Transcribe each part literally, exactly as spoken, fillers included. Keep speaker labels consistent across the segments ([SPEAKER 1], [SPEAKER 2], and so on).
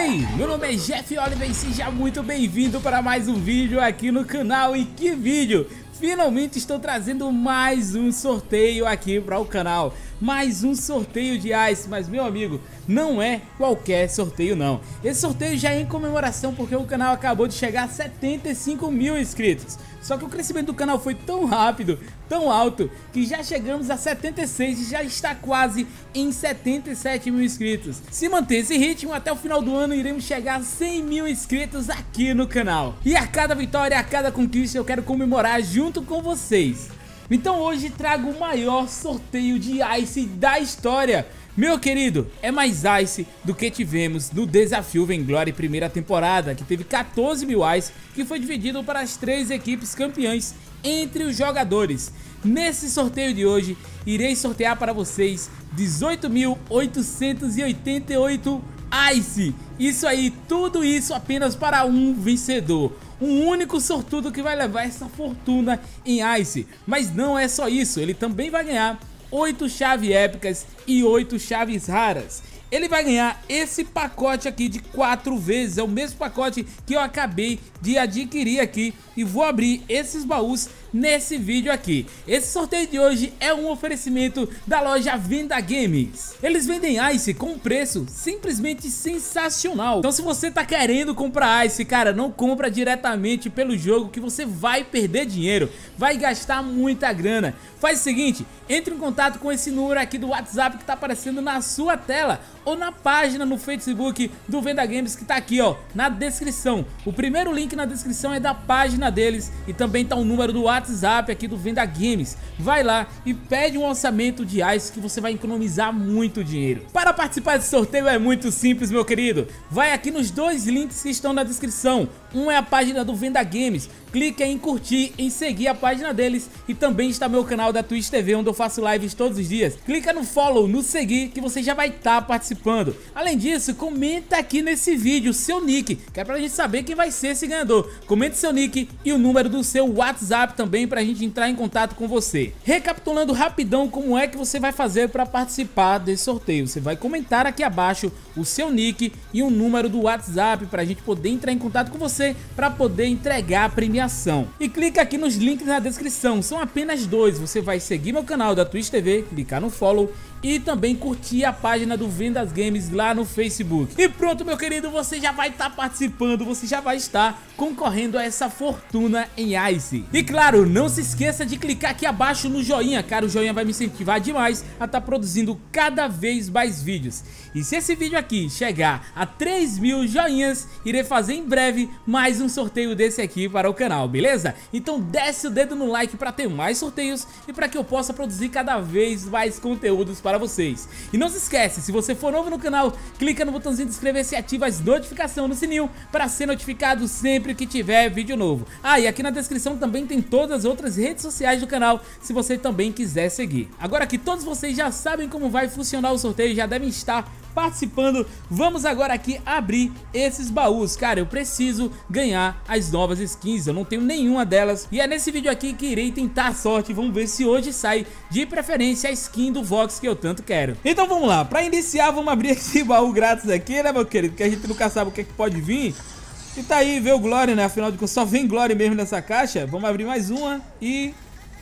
[SPEAKER 1] aí, meu nome é Jeff Oliver e seja muito bem-vindo para mais um vídeo aqui no canal. E que vídeo! Finalmente estou trazendo mais um sorteio aqui para o canal. Mais um sorteio de Ice, mas meu amigo, não é qualquer sorteio não. Esse sorteio já é em comemoração porque o canal acabou de chegar a setenta e cinco mil inscritos. Só que o crescimento do canal foi tão rápido, tão alto, que já chegamos a setenta e seis e já está quase em setenta e sete mil inscritos. Se manter esse ritmo, até o final do ano iremos chegar a cem mil inscritos aqui no canal. E a cada vitória, a cada conquista eu quero comemorar junto com vocês. Então hoje trago o maior sorteio de Ice da história. Meu querido, é mais Ice do que tivemos no Desafio Vainglory primeira temporada, que teve quatorze mil Ice, que foi dividido para as três equipes campeãs entre os jogadores. Nesse sorteio de hoje, irei sortear para vocês dezoito mil oitocentos e oitenta e oito Ice. Isso aí, tudo isso apenas para um vencedor. Um único sortudo que vai levar essa fortuna em Ice. Mas não é só isso, ele também vai ganhar oito chaves épicas e oito chaves raras. Ele vai ganhar esse pacote aqui de quatro vezes, é o mesmo pacote que eu acabei de adquirir aqui. E vou abrir esses baús nesse vídeo aqui. Esse sorteio de hoje é um oferecimento da loja Venda Games. Eles vendem Ice com um preço simplesmente sensacional. Então se você tá querendo comprar Ice, cara, não compra diretamente pelo jogo que você vai perder dinheiro, vai gastar muita grana. Faz o seguinte, entre em contato com esse número aqui do WhatsApp que tá aparecendo na sua tela, ou na página no Facebook do Venda Games que tá aqui, ó, na descrição. O primeiro link na descrição é da página deles e também tá o número do WhatsApp aqui do Venda Games. Vai lá e pede um orçamento de Ice que você vai economizar muito dinheiro. Para participar desse sorteio é muito simples, meu querido. Vai aqui nos dois links que estão na descrição. Um é a página do Venda Games. Clique em curtir, em seguir a página deles, e também está meu canal da Twitch T V, onde eu faço lives todos os dias. Clica no follow, no seguir, que você já vai estar participando. Além disso, comenta aqui nesse vídeo o seu nick, que é pra gente saber quem vai ser esse ganhador. Comente seu nick e o número do seu WhatsApp também pra gente entrar em contato com você. Recapitulando rapidão como é que você vai fazer para participar desse sorteio. Você vai comentar aqui abaixo o seu nick e o número do WhatsApp pra gente poder entrar em contato com você, para poder entregar a premiação. E clica aqui nos links na descrição, são apenas dois. Você vai seguir meu canal da Twitch T V, clicar no follow e também curtir a página do Vendas Games lá no Facebook. E pronto, meu querido, você já vai estar participando, você já vai estar concorrendo a essa fortuna em Ice. E claro, não se esqueça de clicar aqui abaixo no joinha, cara, o joinha vai me incentivar demais a estar produzindo cada vez mais vídeos. E se esse vídeo aqui chegar a três mil joinhas, irei fazer em breve mais um sorteio desse aqui para o canal, beleza? Então desce o dedo no like para ter mais sorteios e para que eu possa produzir cada vez mais conteúdos para vocês. E não se esquece, se você for novo no canal, clica no botãozinho de inscrever-se e ativa as notificações no sininho para ser notificado sempre que tiver vídeo novo. Ah, e aqui na descrição também tem todas as outras redes sociais do canal, se você também quiser seguir. Agora que todos vocês já sabem como vai funcionar o sorteio, já devem estar participando, vamos agora aqui abrir esses baús. Cara, eu preciso ganhar as novas skins, eu não tenho nenhuma delas, e é nesse vídeo aqui que irei tentar a sorte. Vamos ver se hoje sai de preferência a skin do Vox que eu tanto quero. Então vamos lá, pra iniciar vamos abrir esse baú grátis aqui, né, meu querido, que a gente nunca sabe o que é que pode vir. E tá aí, vê o Glória, né, afinal de contas só vem Glória mesmo nessa caixa. Vamos abrir mais uma e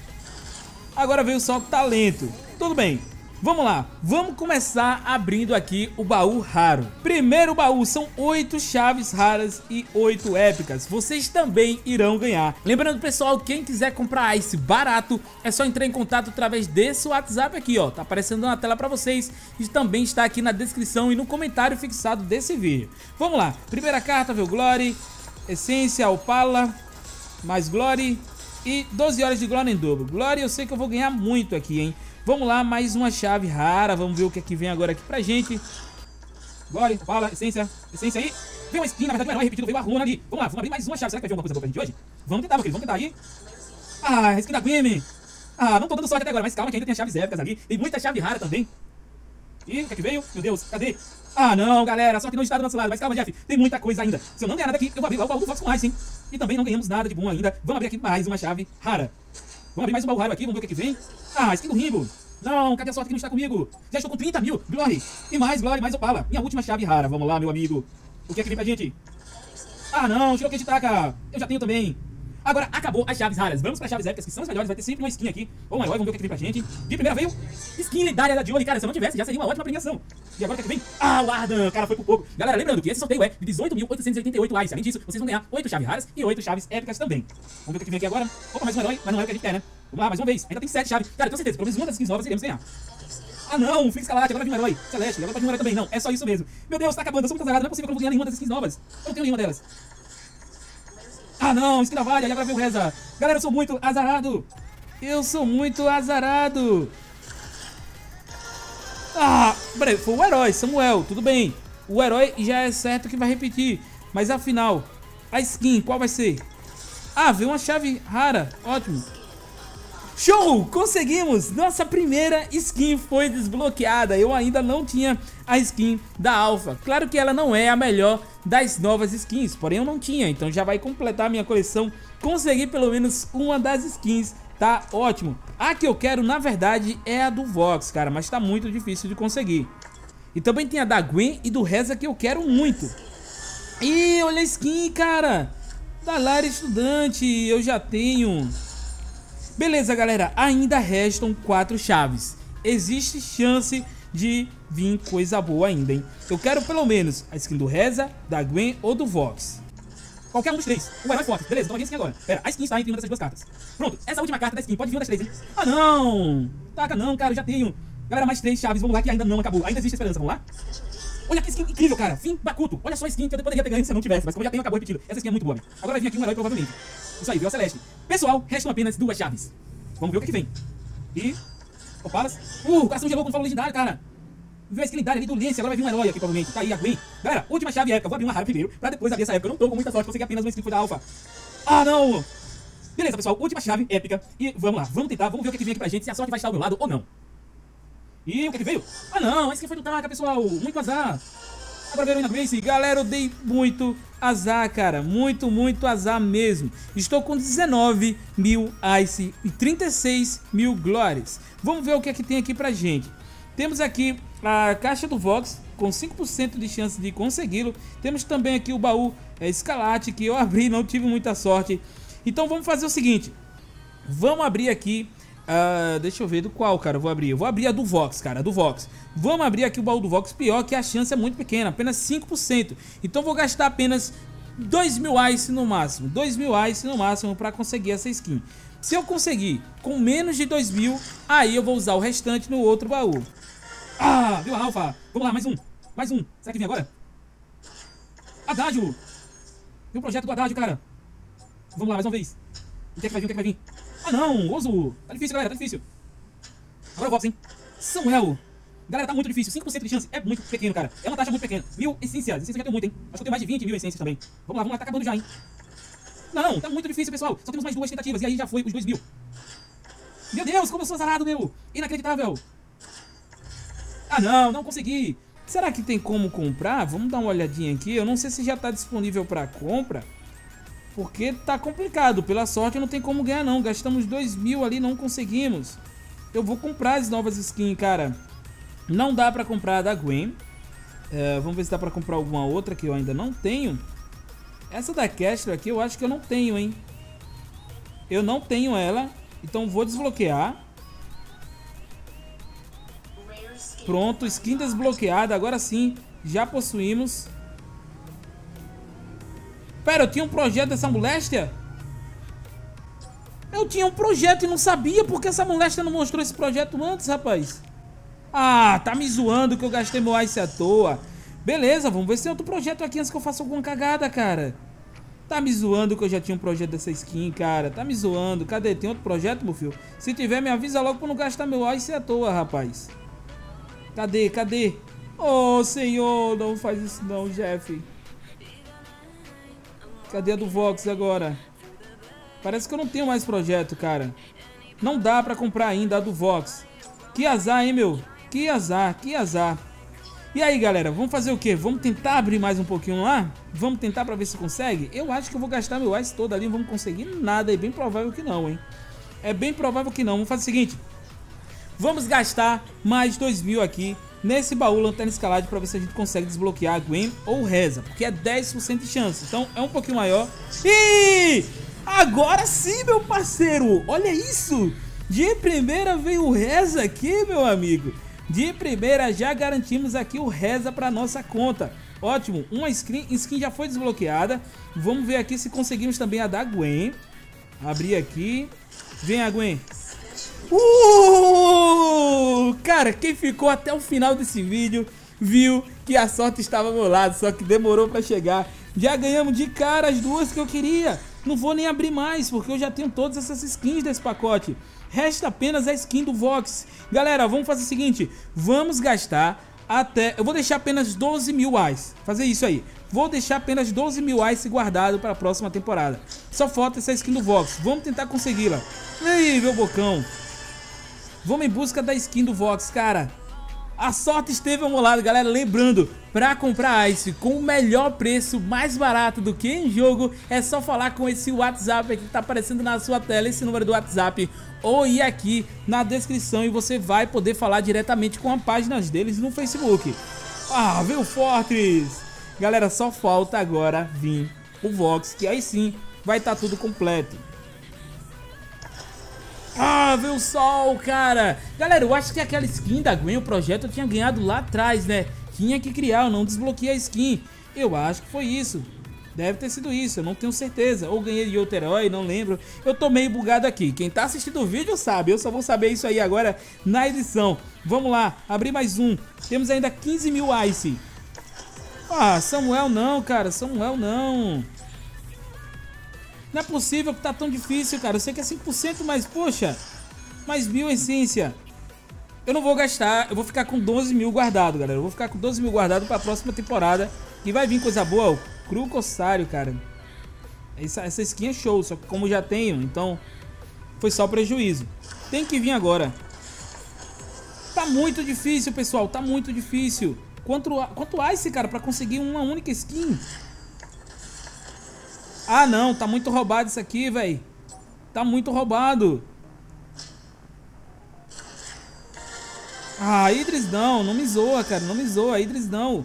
[SPEAKER 1] agora veio só o talento. Tudo bem, vamos lá, vamos começar abrindo aqui o baú raro. Primeiro baú são oito chaves raras e oito épicas. Vocês também irão ganhar. Lembrando, pessoal, quem quiser comprar Ice barato, é só entrar em contato através desse WhatsApp aqui, ó. Tá aparecendo na tela pra vocês e também está aqui na descrição e no comentário fixado desse vídeo. Vamos lá, primeira carta, veio Glory, Essência, Opala, mais Glory e doze horas de Glory em dobro. Glory eu sei que eu vou ganhar muito aqui, hein. Vamos lá, mais uma chave rara. Vamos ver o que é que vem agora aqui pra gente. Glória, Opala, Essência, Essência aí. Veio uma skin, na verdade não é repetido, veio a runa ali. Vamos lá, vamos abrir mais uma chave. Será que vai vir alguma coisa boa pra gente hoje? Vamos tentar, meu querido, vamos tentar aí. Ah, skin da Gwen. Ah, não tô dando sorte até agora, mas calma que ainda tem as chaves épicas ali. Tem muita chave rara também. E o que é que veio? Meu Deus, cadê? Ah não, galera, só que não está do nosso lado. Mas calma, Jeff, tem muita coisa ainda. Se eu não ganhar nada aqui, eu vou abrir lá o baú do Fox com Ice, hein. E também não ganhamos nada de bom ainda. Vamos abrir aqui mais uma chave rara. Vamos abrir mais um baú raro aqui, vamos ver o que é que vem. Ah, skin do Rimbo. Não, cadê a sorte que não está comigo? Já estou com trinta mil, Glory. E mais Glory, mais Opala. Minha última chave rara, vamos lá, meu amigo. O que é que vem pra gente? Ah não, tirou o que de taca. Eu já tenho também. Agora acabou as chaves raras. Vamos para chaves épicas, que são as melhores. Vai ter sempre uma skin aqui. Ou um herói, vamos ver o que, é que vem pra gente. De primeira veio skin lendária da Johnny. Cara, se eu não tivesse, já seria uma ótima premiação. E agora o que, é que vem? Ah, o Ardan. Cara, foi por pouco. Galera, lembrando que esse sorteio é de dezoito mil oitocentos e oitenta e oito likes. Além disso, vocês vão ganhar oito chaves raras e oito chaves épicas também. Vamos ver o que, é que vem aqui agora. Opa, mais um herói, mas não é o que a gente quer, né? Vamos lá, mais uma vez. Ainda tem sete chaves. Cara, tenho certeza, pelo menos uma das skins novas iremos ganhar. Ah não, Fix Escalate, agora vem um herói. Celeste, agora pode vir um herói também. Não, é só isso mesmo. Meu Deus, tá acabando, eu sou muito azarado. Não é possível que eu não vou ganhar nenhuma das skins novas. Eu não tenho nenhuma delas. Ah não, skin da Valia, e agora veio o Reza. Galera, eu sou muito azarado. Eu sou muito azarado. Ah, peraí, foi o herói, Samuel, tudo bem. O herói já é certo que vai repetir. Mas afinal, a skin, qual vai ser? Ah, veio uma chave rara, ótimo. Show! Conseguimos! Nossa primeira skin foi desbloqueada. Eu ainda não tinha a skin da Alpha. Claro que ela não é a melhor das novas skins, porém eu não tinha. Então já vai completar a minha coleção. Consegui pelo menos uma das skins, tá ótimo. A que eu quero, na verdade, é a do Vox, cara. Mas tá muito difícil de conseguir. E também tem a da Gwen e do Reza que eu quero muito. E olha a skin, cara. Da Lara Estudante, eu já tenho... Beleza, galera, ainda restam quatro chaves. Existe chance de vir coisa boa ainda, hein? Eu quero pelo menos a skin do Reza, da Gwen ou do Vox. Qualquer um dos três. O herói forte. Beleza, então vai vir a skin agora. Pera, a skin está entre uma dessas duas cartas. Pronto, essa última carta da skin pode vir uma das três, hein? Ah, não! Taca não, cara, eu já tenho. Galera, mais três chaves, vamos lá que ainda não acabou. Ainda existe esperança, vamos lá? Olha que skin incrível, cara. Fim Bakuto. Olha só a skin que eu poderia ter ganho se eu não tivesse, mas como já tenho, acabou repetido. Essa skin é muito boa. Agora vai vir aqui um herói, provavelmente. Isso aí, veio a Celeste. Pessoal, restam apenas duas chaves. Vamos ver o que, que vem. E... Opalas. Uh, o coração gelou com falo legendário, cara. Viu a skin lendária ali do Lance, agora vai vir um herói aqui, provavelmente. Tá aí, a Gwen. Galera, última chave épica. Eu vou abrir uma rara primeiro, pra depois abrir essa época. Eu não tô com muita sorte, consegui apenas uma skin que foi da Alpha. Ah, não! Beleza, pessoal, última chave épica. E vamos lá, vamos tentar, vamos ver o que, que vem aqui pra gente, se a sorte vai estar ao meu lado ou não. E o que, que veio? Ah, não, esse aqui foi do Taka, pessoal. Muito azar. Agora veio a Grace. Galera, eu dei muito azar, cara. Muito, muito azar mesmo. Estou com dezenove mil Ice e trinta e seis mil Glórias. Vamos ver o que é que tem aqui pra gente. Temos aqui a caixa do Vox com cinco por cento de chance de consegui-lo. Temos também aqui o baú é, Escalate, que eu abri e não tive muita sorte. Então vamos fazer o seguinte. Vamos abrir aqui... Uh, deixa eu ver do qual, cara, eu vou abrir. Eu vou abrir a do Vox, cara, a do Vox. Vamos abrir aqui o baú do Vox. Pior que a chance é muito pequena, apenas cinco por cento. Então vou gastar apenas dois mil Ice no máximo. dois mil Ice no máximo para conseguir essa skin. Se eu conseguir com menos de dois mil, aí eu vou usar o restante no outro baú. Ah, viu a Alpha? Vamos lá, mais um. Mais um. Será que vem agora? Adágio. Viu o projeto do Adágio, cara? Vamos lá, mais uma vez. O que é que vai vir? O que é que vai vir? Ah não, Ozo. Tá difícil, galera, tá difícil. Agora o Vox, hein? Samuel. Galera, tá muito difícil. cinco por cento de chance é muito pequeno, cara. É uma taxa muito pequena. Mil essências. Essências já tem muito, hein? Acho que eu tenho mais de vinte mil essências também. Vamos lá, vamos lá. Tá acabando já, hein? Não, tá muito difícil, pessoal. Só temos mais duas tentativas e aí já foi os dois mil. Meu Deus, como eu sou azarado, meu. Inacreditável. Ah não, não consegui. Será que tem como comprar? Vamos dar uma olhadinha aqui. Eu não sei se já tá disponível pra compra. Porque tá complicado, pela sorte não tem como ganhar não. Gastamos dois mil ali, não conseguimos. Eu vou comprar as novas skins, cara. Não dá pra comprar a da Gwen. é, Vamos ver se dá pra comprar alguma outra que eu ainda não tenho. Essa da Castro aqui eu acho que eu não tenho, hein. Eu não tenho ela. Então vou desbloquear. Pronto, skin desbloqueada. Agora sim, já possuímos. Pera, eu tinha um projeto dessa moléstia? Eu tinha um projeto e não sabia porque essa moléstia não mostrou esse projeto antes, rapaz. Ah, tá me zoando que eu gastei meu Ice à toa. Beleza, vamos ver se tem outro projeto aqui antes que eu faça alguma cagada, cara. Tá me zoando que eu já tinha um projeto dessa skin, cara. Tá me zoando. Cadê? Tem outro projeto, meu filho? Se tiver, me avisa logo pra não gastar meu Ice à toa, rapaz. Cadê? Cadê? Oh, senhor, não faz isso não, Jeff. Cadê a do Vox agora? Parece que eu não tenho mais projeto, cara. Não dá pra comprar ainda a do Vox. Que azar, hein, meu? Que azar, que azar. E aí, galera, vamos fazer o quê? Vamos tentar abrir mais um pouquinho lá? Vamos tentar pra ver se consegue? Eu acho que eu vou gastar meu Ice todo ali e não vamos conseguir nada. É bem provável que não, hein? É bem provável que não. Vamos fazer o seguinte. Vamos gastar mais dois mil aqui nesse baú Lanterna Escalade para ver se a gente consegue desbloquear a Gwen ou Reza, porque é dez por cento de chance, então é um pouquinho maior. E agora sim, meu parceiro, olha isso! De primeira veio o Reza aqui, meu amigo. De primeira já garantimos aqui o Reza para nossa conta. Ótimo, uma skin, skin já foi desbloqueada. Vamos ver aqui se conseguimos também a da Gwen. Abrir aqui. Vem a Gwen. Uh! Cara, quem ficou até o final desse vídeo viu que a sorte estava ao meu lado, só que demorou para chegar. Já ganhamos de cara as duas que eu queria. Não vou nem abrir mais, porque eu já tenho todas essas skins desse pacote. Resta apenas a skin do Vox. Galera, vamos fazer o seguinte. Vamos gastar até... Eu vou deixar apenas doze mil reais. Fazer isso aí. Vou deixar apenas doze mil reais guardado para a próxima temporada. Só falta essa skin do Vox. Vamos tentar consegui-la. E aí, meu bocão. Vamos em busca da skin do Vox, cara. A sorte esteve ao meu lado, galera. Lembrando, para comprar Ice com o melhor preço, mais barato do que em jogo, é só falar com esse WhatsApp aqui que tá aparecendo na sua tela, esse número do WhatsApp, ou ir aqui na descrição e você vai poder falar diretamente com as páginas deles no Facebook. Ah, veio o Fortress! Galera, só falta agora vir o Vox, que aí sim vai estar tudo completo. Ah, veio o sol, cara. Galera, eu acho que aquela skin da Gwen, o projeto eu tinha ganhado lá atrás, né? Tinha que criar, eu não desbloqueei a skin. Eu acho que foi isso. Deve ter sido isso, eu não tenho certeza. Ou ganhei de outro herói, não lembro. Eu tô meio bugado aqui. Quem tá assistindo o vídeo sabe. Eu só vou saber isso aí agora na edição. Vamos lá, abrir mais um. Temos ainda quinze mil Ice. Ah, Samuel não, cara. Samuel não. Não é possível que tá tão difícil, cara. Eu sei que é cinco por cento, mas, poxa, mais mil essência. Eu não vou gastar, eu vou ficar com doze mil guardado, galera. Eu vou ficar com doze mil guardado pra próxima temporada. E vai vir coisa boa, o Cru Corsário, cara. Essa, essa skin é show, só que como já tenho, então foi só prejuízo. Tem que vir agora. Tá muito difícil, pessoal, tá muito difícil. Quanto, quanto Ice, cara, pra conseguir uma única skin? Ah, não, tá muito roubado isso aqui, velho. Tá muito roubado. Ah, Idris não, não me zoa, cara, não me zoa, Idris não.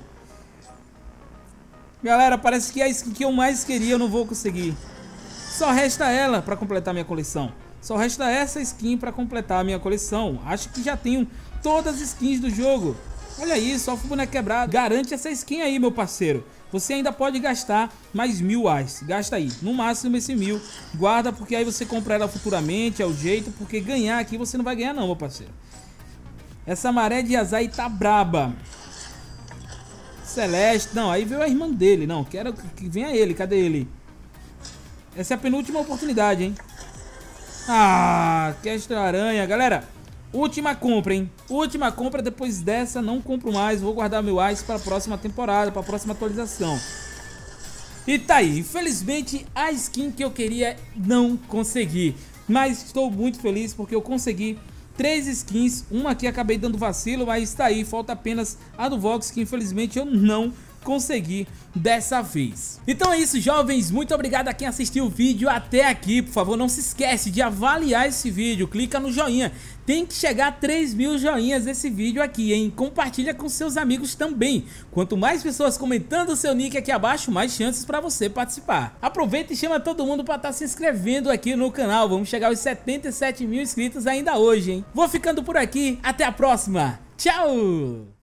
[SPEAKER 1] Galera, parece que a skin que eu mais queria eu não vou conseguir. Só resta ela pra completar minha coleção. Só resta essa skin pra completar a minha coleção. Acho que já tenho todas as skins do jogo. Olha isso, só o boneco quebrado. Garante essa skin aí, meu parceiro. Você ainda pode gastar mais mil Ice. Gasta aí, no máximo esse mil. Guarda, porque aí você compra ela futuramente, é o jeito. Porque ganhar aqui você não vai ganhar não, meu parceiro. Essa maré de Azai tá braba. Celeste, não, aí veio a irmã dele. Não, quero que venha ele, cadê ele? Essa é a penúltima oportunidade, hein? Ah, Castor Aranha, galera. Última compra, hein? Última compra, depois dessa não compro mais. Vou guardar meu Ice para a próxima temporada, para a próxima atualização. E tá aí, infelizmente a skin que eu queria não consegui. Mas estou muito feliz porque eu consegui três skins. Uma aqui acabei dando vacilo, mas tá aí. Falta apenas a do Vox, que infelizmente eu não consegui dessa vez. Então é isso, jovens, muito obrigado a quem assistiu o vídeo até aqui. Por favor, não se esquece de avaliar esse vídeo, clica no joinha. Tem que chegar a três mil joinhas esse vídeo aqui, hein? Compartilha com seus amigos também. Quanto mais pessoas comentando o seu nick aqui abaixo, mais chances para você participar. Aproveita e chama todo mundo para estar tá se inscrevendo aqui no canal. Vamos chegar aos setenta e sete mil inscritos ainda hoje, hein? Vou ficando por aqui, até a próxima. Tchau!